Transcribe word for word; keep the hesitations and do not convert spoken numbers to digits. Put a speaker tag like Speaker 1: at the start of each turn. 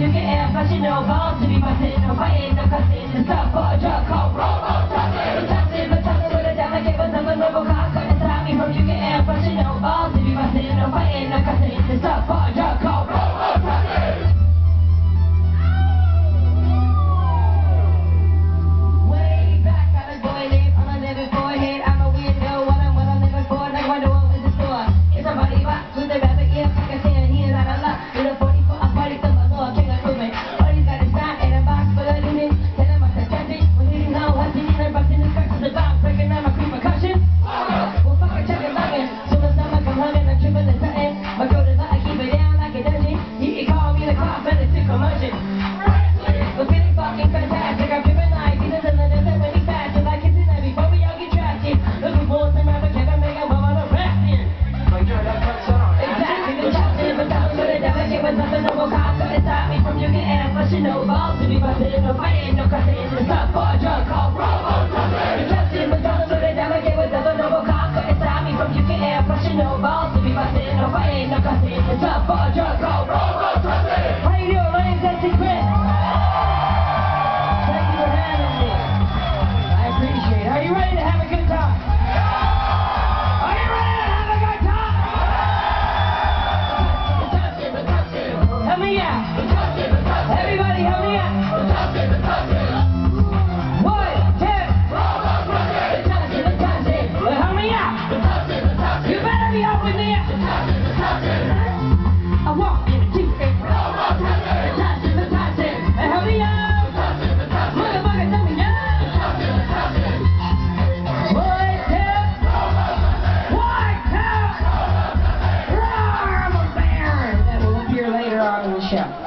Speaker 1: you can ask, but you know, balls to be busting, no fighting, no cussing, and stuff for a drug called robo-tossing. Tossing, but tossing with a dime, I gave us up a level cock, couldn't stop me from you can ask, but you know, balls to be busting, no fighting, no cussing, and stuff for a drug called robo-tossing. You know, balls to be busted, no fighting, no cussing, it's up for a drug called robo-tossing. Trusting with dollars with a dime, I gave with a noble cock, couldn't stop me from you can air, plus you know, balls to be busted, no fighting, no cussing, it's up for a drug called robo-tossing. How you doing? My name's S T Chris. Thank you for having me. I appreciate it. Are you ready to have a good time? Are you ready to have a good time? Help me out. Everybody help me out. One, two. Well, help me out. You better be up with me. I walk in the two. Help me out. Motherfucker, tell me out. One, two. One, two. Roar, I'm a bear. That will appear later on in the show.